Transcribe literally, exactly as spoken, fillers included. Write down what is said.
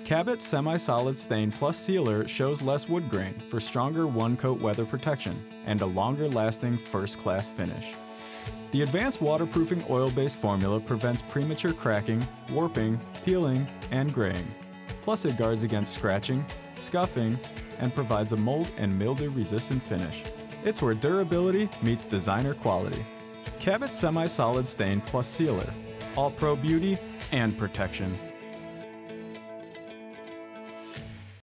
Cabot Semi-Solid Stain Plus Sealer shows less wood grain for stronger one-coat weather protection and a longer-lasting first-class finish. The advanced waterproofing oil-based formula prevents premature cracking, warping, peeling, and graying. Plus it guards against scratching, scuffing, and provides a mold and mildew-resistant finish. It's where durability meets designer quality. Cabot Semi-Solid Stain Plus Sealer. All pro beauty and protection.